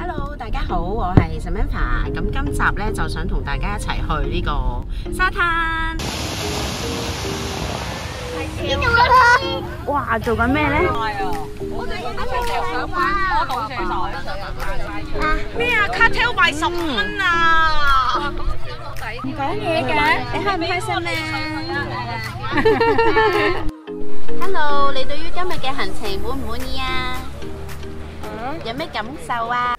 Hello， 大家好，我係 Samantha。咁今集咧就想同大家一齊去呢個沙灘。邊度啊？哇，做緊咩咧？ 我哋一齊上班，我倒瀉咩啊 ？Cocktail 賣10蚊啊！唔講嘢嘅，你開唔開心咧 ？Hello， 你對於今日嘅行程滿唔滿意啊？有咩感受啊？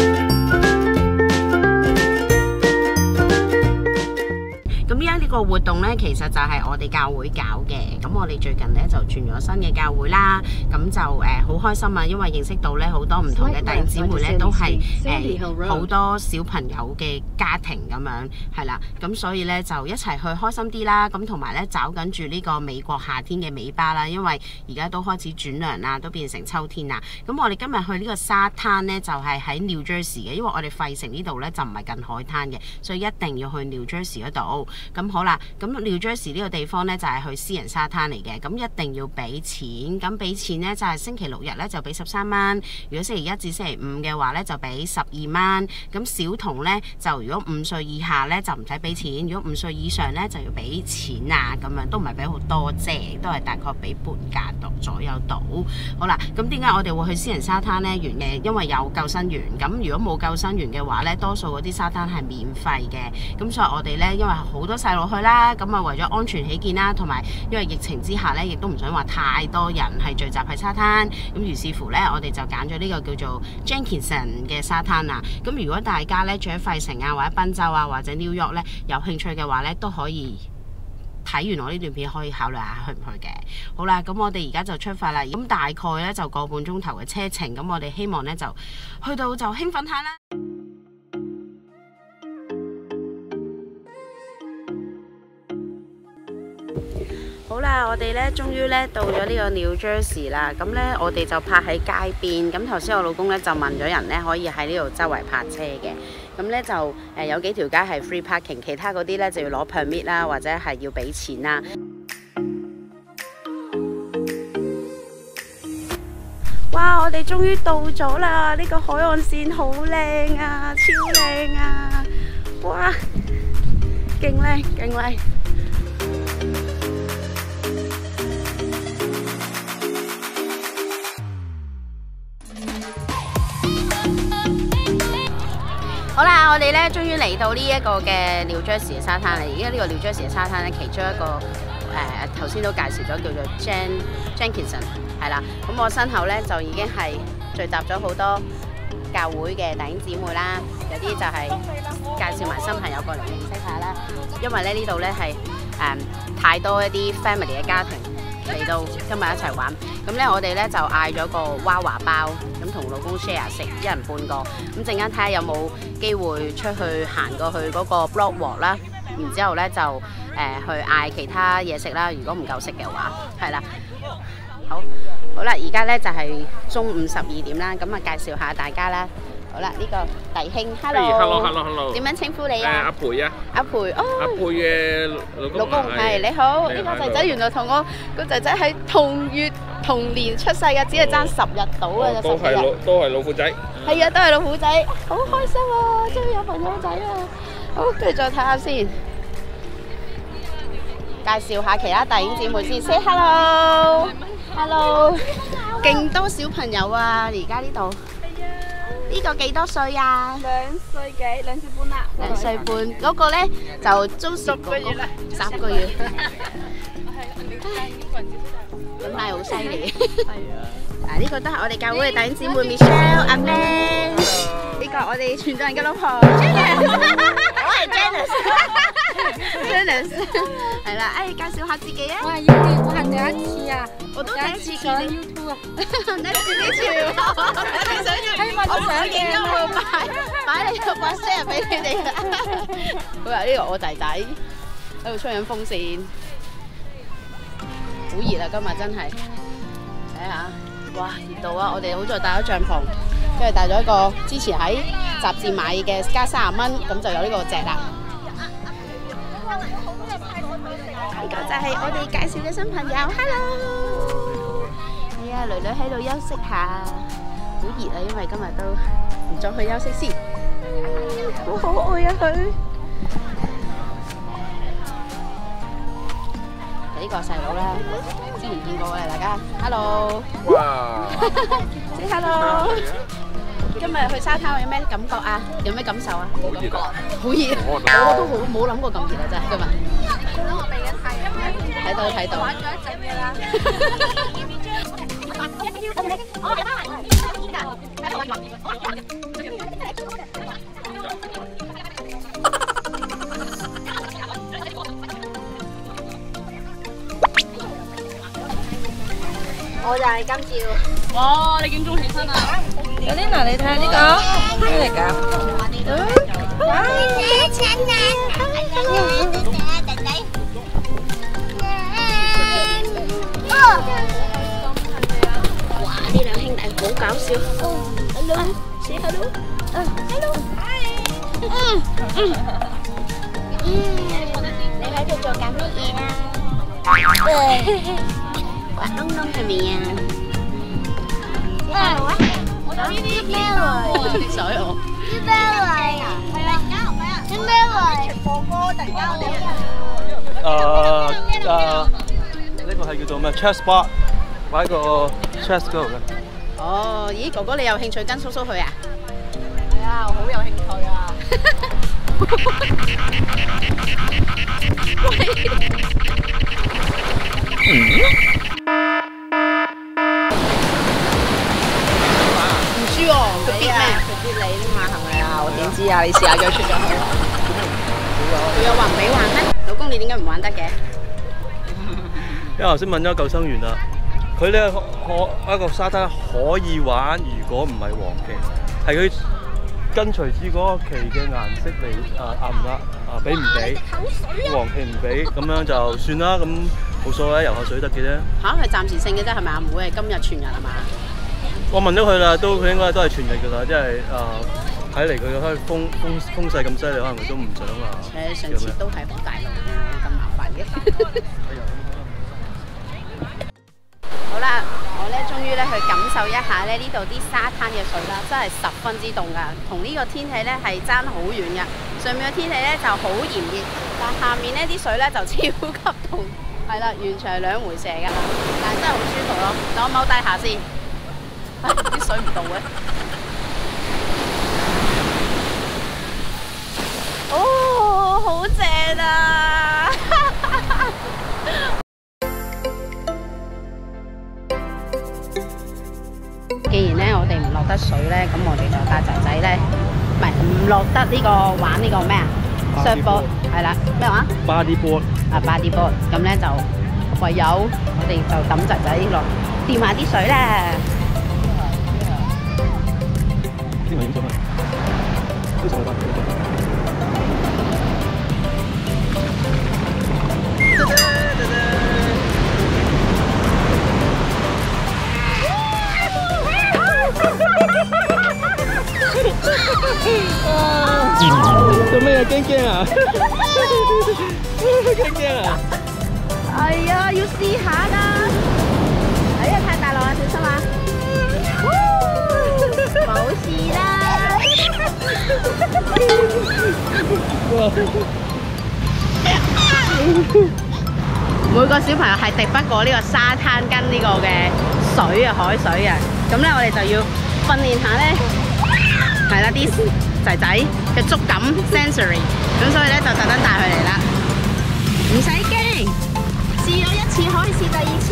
咁依家呢個活動呢，其實就係我哋教會搞嘅。咁我哋最近呢，就轉咗新嘅教會啦。咁就好開心啊，因為認識到呢好多唔同嘅弟兄姊妹呢，都係好多小朋友嘅家庭咁樣，係啦。咁所以呢，就一齊去開心啲啦。咁同埋呢，找緊住呢個美國夏天嘅尾巴啦。因為而家都開始轉涼啦，都變成秋天啦。咁我哋今日去呢個沙灘呢，就係喺 New Jersey 嘅，因為我哋費城呢度呢，就唔係近海灘嘅，所以一定要去 New Jersey 嗰度。咁好啦，咁 New Jersey 呢個地方呢，就係去私人沙灘嚟嘅，咁一定要俾錢。咁俾錢呢，就係星期六日呢，就俾13蚊，如果星期一至星期五嘅話呢，就俾12蚊。咁小童呢，就如果5歲以下呢，就唔使俾錢，如果5歲以上呢，就要俾錢啊。咁樣都唔係俾好多啫，都係大概俾半價度左右到。好啦，咁點解我哋會去私人沙灘呢？因為有救生員。咁如果冇救生員嘅話呢，多數嗰啲沙灘係免費嘅。咁所以我哋呢，因為好多細路去啦，咁啊為咗安全起見啦，同埋因為疫情之下呢，亦都唔想話太多人係聚集喺沙灘，咁於是乎呢，我哋就揀咗呢個叫做 Jenkinson 嘅沙灘啊。咁如果大家呢住喺費城啊，或者賓州啊，或者 New York 呢，有興趣嘅話呢，都可以睇完我呢段片，可以考慮下去唔去嘅。好啦，咁我哋而家就出發啦。咁大概呢，就個半鐘頭嘅車程，咁我哋希望呢，就去到就興奮下啦。好啦，我哋咧終於咧到咗呢個 New Jersey 啦。咁咧我哋就泊喺街邊。咁頭先我老公咧就問咗人咧可以喺呢度周圍泊車嘅。咁咧就有幾條街係 free parking， 其他嗰啲咧就要攞 permit 啦，或者係要俾錢啦。哇！我哋終於到咗啦！呢個海岸線好靚啊，超靚啊！哇，勁靚勁靚！好啦，我哋咧終於嚟到呢一個嘅 New Jersey 嘅沙灘啦。而家呢個 New Jersey 嘅沙灘咧，其中一個頭先都介紹咗叫做 Jenkinson 係啦。咁我身後咧就已經係聚集咗好多教會嘅弟兄姊妹啦，有啲就係介紹埋新朋友過嚟認識下啦。因為咧呢度咧係太多一啲 family 嘅家庭嚟到今日一齊玩。咁咧我哋咧就嗌咗個娃娃包，咁同老公 share 食，一人半個。咁陣間睇下有冇機會出去行過去嗰個 Broadwalk 啦，然之後咧就去嗌其他嘢食啦。如果唔夠食嘅話，係啦。好啦，而家咧就係中午12點啦。咁啊介紹下大家啦。好啦，呢個弟兄 ，hello， 點樣稱呼你啊？ 阿培啊， 阿培哦， 阿培嘅老公係你好。呢個仔仔原來同我個仔仔喺同年出世嘅，只係爭10日到啊， 都係老虎仔。 係啊，都係老虎仔，好開心啊！終於有朋友仔啊！好，跟住再睇下先，介紹下其他弟兄姊妹先 ，say hello，hello， 勁多小朋友啊！而家呢度。呢個幾多歲啊？2歲幾，2歲半啦。2歲半，嗰個咧就租10個月啦，10個月。咁係好犀利。係啊。嗱，呢個都係我哋教會嘅弟兄姊妹 Michelle、阿 Man。呢個我哋傳道人嘅老婆 Janice。我係 Janice。係啦，介紹下自己啊。 我係第一次啊， 我都第一次見你 YouTube 啊。你自己傳。我想影咗我擺你個把聲俾你哋啦。好啊，呢個我仔仔喺度吹緊風扇，好熱啊！今日真係睇下，哇熱到啊！我哋好在帶咗帳篷，跟住帶咗一個之前喺雜誌買嘅加30蚊，咁就有呢個隻啦。呢個就係我哋介紹嘅新朋友 ，Hello。係啊，囡囡喺度休息下。好熱啊，因為今日都唔再去休息先。好可愛啊佢！呢個細佬啦，之前見過嘅大家 ，hello， 哇 say hello。今日去沙灘有咩感覺啊？有咩感受啊？ 好熱啊！ 好熱，我都冇諗過咁熱啊！真係今日。睇到。玩咗一陣嘅啦。我就係今朝。 哇！你幾點鐘起身啊？ 有啲嗱，你睇下呢個咩嚟㗎？ 哇！呢兩兄弟好搞笑。Hello，say hello。Hello。你喺度做緊乜嘢啊？滑窿窿係咪啊？ 我呢啲咩嚟？ 水我。 咩嚟啊？係啊，而家係咩啊？咩嚟？直播歌突然間我哋。 呢個係叫做咩 ？Chess bar， 玩個 chess 嗰度嘅。 哦，咦，哥哥你有興趣跟叔叔去啊？ 係啊，好有興趣啊！ 唔知喎，佢必咩？ 佢必你啫嘛，係咪啊？我點知啊？你試下約出咗去。 佢有話唔俾玩咩？老公你點解唔玩得嘅？ 因為頭先問咗救生員啦，佢呢一個沙灘可以玩，如果唔係黃旗，係佢跟隨住嗰個旗嘅顏色嚟啱唔啱俾唔俾？黃旗唔俾，咁樣就算啦，咁冇所謂，游下水得嘅啫。 嚇，係暫時性嘅啫，係咪啊？唔會係今日全日係嘛？ 我問咗佢啦，佢應該都係全日㗎啦，即係睇嚟佢開風勢咁犀利，可能佢都唔想啊。 上次都係好大路嘅，咁麻煩嘅。好啦，我咧終於咧去感受一下咧呢度啲沙灘嘅水啦，真係十分之凍㗎，同呢個天氣咧係爭好遠嘅。上面嘅天氣咧就好炎熱，但下面呢啲水咧就超級凍，係啦，完全係兩回事㗎啦。但係真係好舒服咯，等我踎低下先，啲水唔到嘅。哦，好正啊！既然咧我哋唔落得水咧，咁我哋就帶仔仔咧，唔係唔落得呢個玩呢個咩啊？surfboard係啦，咩話 ？bodyboard 啊 bodyboard， 咁咧就唯有我哋就揼仔仔落掂下啲水啦。 邊個影咗啊？都上去吧。做咩啊？驚啊？驚啊？ 係啊，要試下啦。哎呀，太大浪啦，小心啊！冇事啦。每個小朋友係敵不過呢個沙灘跟呢個嘅水啊，海水啊。咁咧，我哋就要訓練下咧，係啦啲仔仔嘅觸感 sensory。咁所以咧就特登帶佢嚟啦，唔使驚，試咗一次可以試第二次。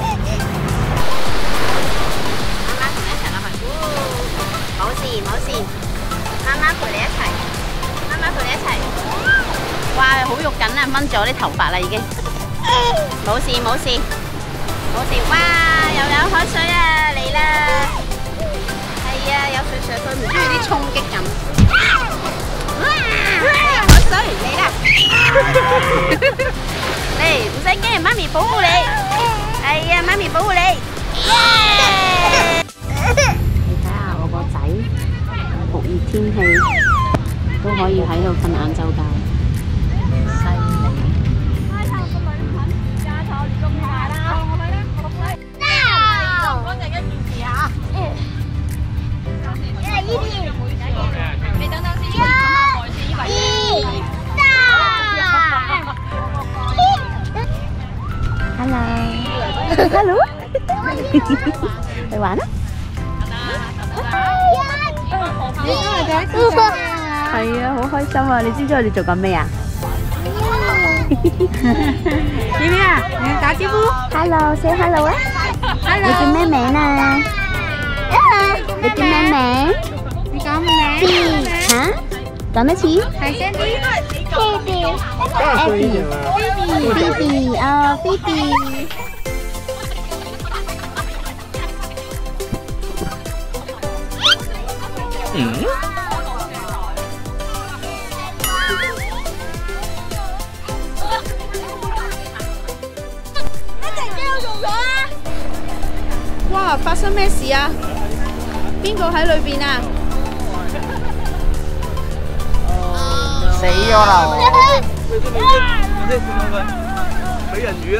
媽媽同你一齊落去，冇事冇事，媽媽陪你一齊，媽媽陪你一齊。哇，好肉緊啊，掹咗啲頭髮啦已經。冇事冇事冇事，哇！又有海水啊，嚟啦！係啊，有水水，佢唔中意啲衝擊感。哇！海水嚟啦！嚟，唔使驚，媽咪保護你。係啊，媽咪保護你。你睇下我個仔，酷熱天氣都可以喺度瞓晏晝覺。 Hello， 嚟玩啦！ 你今日第一次上嚟啊？ 係啊，好開心啊！你知唔知我哋做緊咩啊？ 點啊？你打招呼 Hello，say hello 啊！你叫咩名啊？你叫咩名？ 你講咩名？ 嚇？講多次。 大聲啲。 Phoebe，哦，Phoebe。 哇！發生咩事啊？邊個喺裏邊啊？ 死咗啦！ 美人魚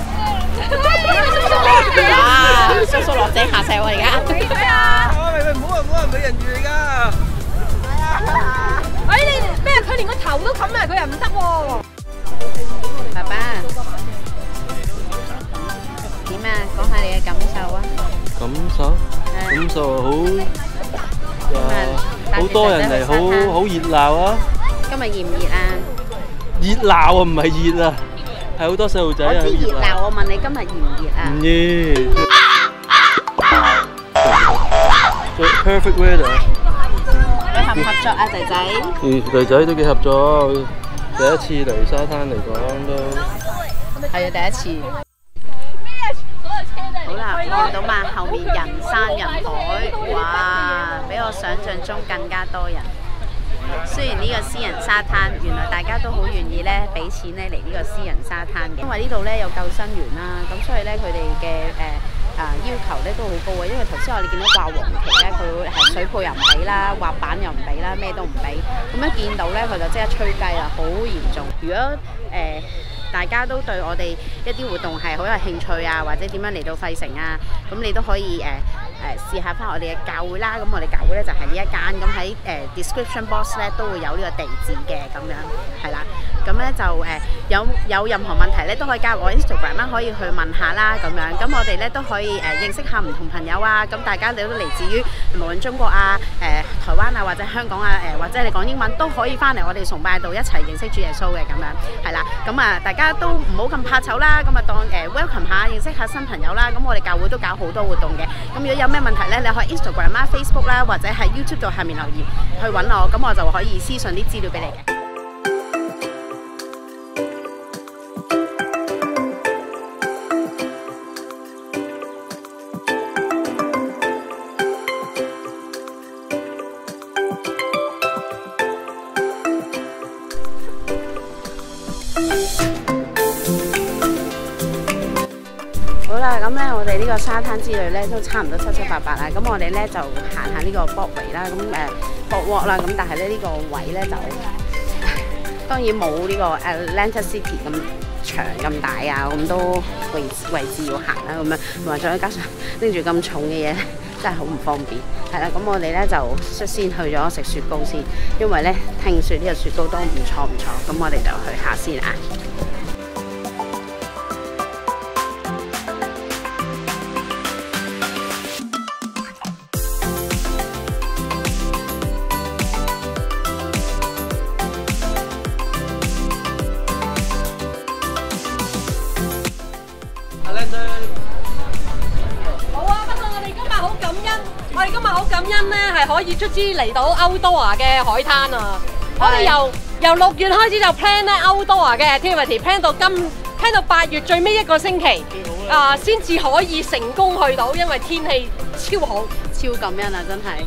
啊！ 啊！叔叔落井下石喎而家。 喂，唔好話美人魚嚟㗎！ 哎，你咩？佢連個頭都冚埋，佢又唔得喎。 爸爸，點啊？講下你嘅感受啊！ 感受好多人嚟，好熱鬧啊！ 今日熱唔熱啊？ 熱鬧啊，唔係熱啊，係好多細路仔啊！ 我知熱鬧，我問你今日熱唔熱啊？ 唔熱。Perfect weather。 你合唔合作啊，仔仔？ 女仔都幾合作，第一次嚟沙灘嚟講都係啊，第一次。好啦，見到嘛，後面人山人海，哇！比我想象中更加多人。雖然呢個私人沙灘，原來大家都好願意咧俾錢咧嚟呢個私人沙灘嘅，因為呢度咧有救生員啦，咁所以咧佢哋嘅要求咧都好高啊。因為頭先我哋見到掛黃旗咧，佢係水泡又唔俾啦，滑板又唔俾啦，咩都唔俾。咁一見到咧佢就即刻吹雞啦，好嚴重。如果大家都對我哋一啲活動係好有興趣啊，或者點樣嚟到費城啊，咁你都可以試下翻我哋嘅教會啦。咁我哋教會咧就係呢一間，咁喺description box 咧都會有呢個地址嘅，咁樣係啦。咁咧就有任何問題咧都可以加入我 Instagram 啦，可以去問下啦咁樣。咁我哋咧都可以認識下唔同朋友啊。咁大家你都嚟自於無論中國啊、台灣啊或者香港啊，或者你講英文都可以翻嚟我哋崇拜度一齊認識主耶穌嘅咁樣係啦。咁啊大家都唔好咁怕醜啦，咁啊當welcome 下認識下新朋友啦。咁我哋教會都搞好多活動嘅。咁如果有咩問題咧，你可以 Instagram 啦、Facebook 啦，或者喺 YouTube 度下面留言去揾我，咁我就可以私信啲資料俾你嘅。好啦，咁咧我哋呢個沙灘之旅咧都差唔多七七八八啦。咁我哋咧就行下呢個 Broadway 啦，咁Boardwalk 啦。咁但係咧呢個位咧就當然冇呢個 Atlantic City 咁長咁大啊，咁多位置要行啦，咁樣同埋再加上拎住咁重嘅嘢，真係好唔方便。係啦，咁我哋咧就率先去咗食雪糕先，因為咧聽說呢個雪糕都唔錯，咁我哋就去下先啊。 好感恩咧，係可以卒之嚟到歐多華嘅海灘啊！我哋由6月開始就 plan 咧歐多華嘅 activity，plan 到8月最尾一個星期先至可以成功去到，因為天氣超好， 超感恩啊！真係。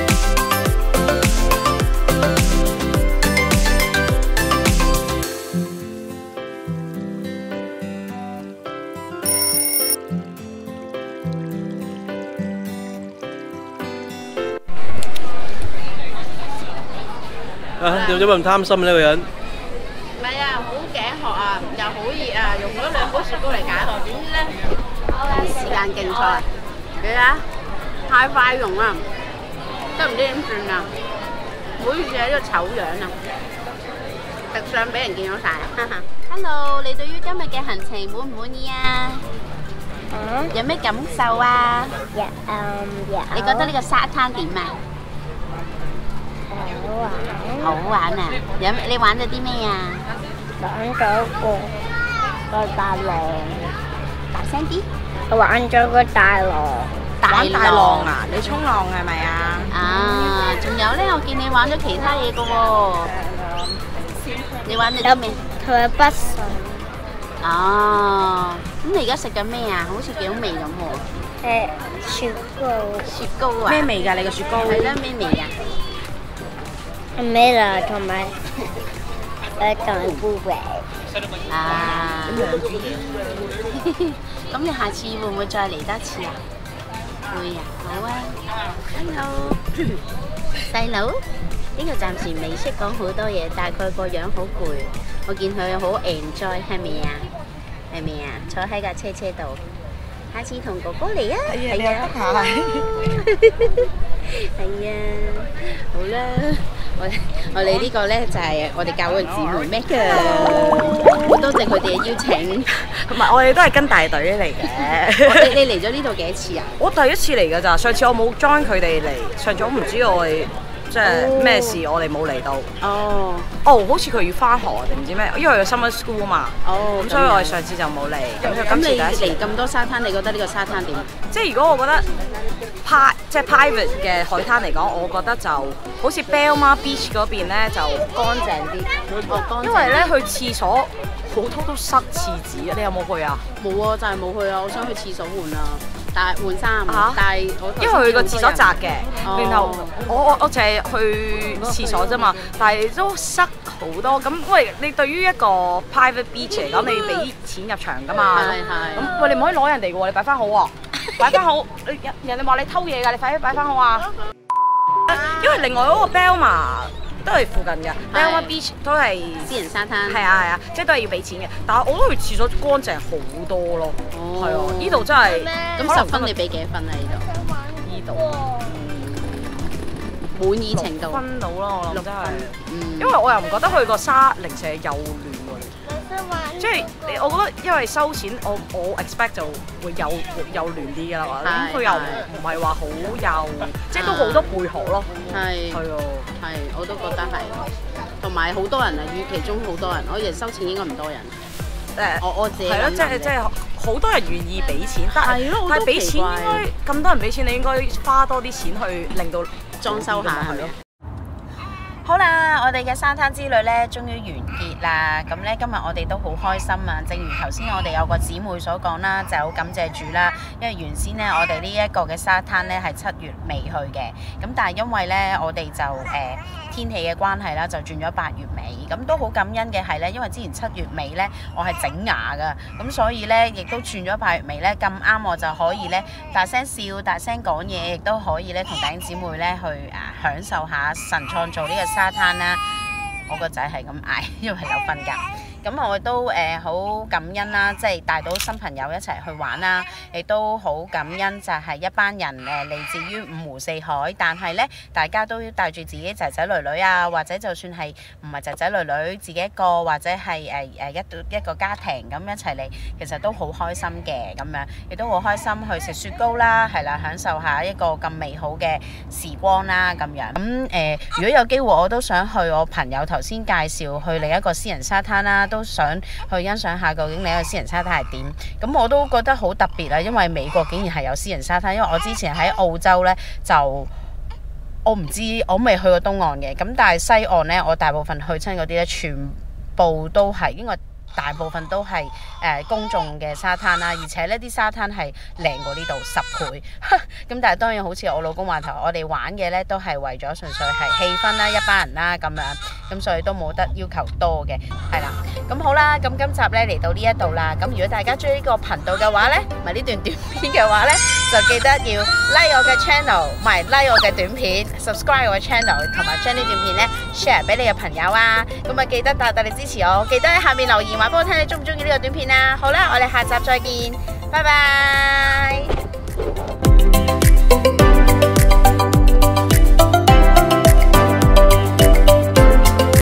點解咁貪心呢個人？ 唔係啊，好頸渴啊，又好熱啊，用咗2杯雪糕嚟解渴，點知咧時間競賽，你睇下太快用啦，都唔知點算啊！唔好意思喺呢個醜樣啊，食相俾人見到晒啊！Hello， 你對於今日嘅行程滿唔滿意啊？ 有咩感受啊？你覺得呢個沙灘點啊？好玩啊！你玩咗啲咩啊？ 玩咗個大浪， 大聲啲！ 我玩咗個大浪。 玩大浪啊！你衝浪係咪啊？啊，仲有咧，我見你玩咗其他嘢㗎喎。你玩咗啲咩？ 同埋筆信。 哦，咁你而家食緊咩啊？好似幾好味咁喎。 雪糕。 雪糕啊？ 咩味㗎？你個雪糕？ 係啦，咩味啊？ 咩啦？同埋豆腐味。 啊。咁你下次會唔會再嚟多次啊？會啊，好啊。Hello， 細佬，呢個暫時未識講好多嘢，但係佢個樣好攰。我見佢好 enjoy， 係咪啊？係咪啊？坐喺架車度，下次同哥哥嚟啊！係啊，係啊，好啦。我哋呢個咧就係我哋教會嘅姊妹 Meg， 好多謝佢哋嘅邀請， 同埋我哋都係跟大隊嚟嘅。 你嚟咗呢度幾多次啊？ 我第一次嚟㗎咋，上次我冇 join 佢哋嚟，上次我唔知我哋即係咩事，我哋冇嚟到。 哦， 好似佢要翻學定唔知咩，因為佢有 summer school 啊嘛。 哦， 咁所以我哋上次就冇嚟。 咁你嚟咁多沙灘，你覺得呢個沙灘點？ 即係如果我覺得即係 private 嘅海灘嚟講，我覺得就好似 Belmar Beach 嗰邊咧就乾淨啲。因為咧去廁所好多都塞廁紙啊！你有冇去啊？ 冇啊，就係冇去啊！我想去廁所換啊，但係換衫，但係因為佢個廁所窄嘅，然後我淨係去廁所啫嘛，但係都塞好多。咁喂，你對於一個 private beach 嚟講，你要俾錢入場㗎嘛？ 係。 咁喂，你唔可以攞人哋嘅喎，你擺翻好喎，擺翻好。人哋話你偷嘢㗎，你快啲擺翻好啊！因為另外嗰個 Belmar 都係附近嘅 Belmar Beach 都係私人沙灘。 係啊，即係都係要俾錢嘅。但係我都去廁所乾淨好多咯。係啊，呢度真係。 咁10分你俾幾多分啊？呢度滿意程度分到啦，我諗真係。因為我又唔覺得佢個沙零舍幼嫩喎。即係我覺得因為收錢，我 expect 就會幼嫩啲㗎啦嘛。咁佢又唔係話好幼，即係都好多貝殼咯。係啊， 係我都覺得係，同埋好多人啊，其中好多人，我以為收錢應該唔多人。我自己係咯，即係好多人願意俾錢，但係俾錢應該咁多人俾錢，你應該花多啲錢去令到裝修下係咯。好啦，我哋嘅沙灘之旅咧，終於完結啦。咁咧，今日我哋都好開心啊！正如頭先我哋有個姊妹所講啦，就好感謝主啦。因為原先咧，我哋呢一個嘅沙灘咧係7月尾去嘅，咁但係因為咧我哋就天氣嘅關係啦，就轉咗8月尾。咁都好感恩嘅係咧，因為之前7月尾咧我係整牙噶，咁所以咧亦都轉咗8月尾咧，咁啱我就可以咧大聲笑、大聲講嘢，亦都可以咧同弟兄姊妹咧去享受下神創造呢個沙灘啦。我個仔係咁嗌，因為有瞓覺。咁我都好感恩啦，即係帶到新朋友一齊去玩啦，亦都好感恩就係一班人嚟自於五湖四海，但係咧大家都帶住自己仔仔女女啊，或者就算係唔係仔仔女女，自己一個或者係一個家庭咁一齊嚟，其實都好開心嘅咁樣，亦都好開心去食雪糕啦，係啦，享受下一個咁美好嘅時光啦咁樣。咁如果有機會，我都想去我朋友頭先介紹去另一個私人沙灘啦。都想去欣賞下究竟你個私人沙灘係點，咁我都覺得好特別啊！因為美國竟然係有私人沙灘，因為我之前喺澳洲呢，就我唔知，我未去過東岸嘅，咁但係西岸呢，我大部分去親嗰啲呢，全部都係應該大部分都係公眾嘅沙灘啦，而且呢啲沙灘係靚過呢度10倍。咁但係當然好似我老公話頭，我哋玩嘅呢都係為咗純粹係氣氛啦、一班人啦咁樣，咁所以都冇得要求多嘅，係啦。咁好啦，咁今集呢嚟到呢一度啦。咁如果大家中意呢個頻道嘅話呢，唔係呢段短片嘅話呢，就記得要 like 我嘅 channel， 唔係 like 我嘅短片 ，subscribe 我嘅 channel， 同埋將呢段片呢 share 俾你嘅朋友啊。咁啊記得大力支持我，記得喺下面留言話俾我聽你中唔中意呢個短片啊。好啦，我哋下集再見，拜拜。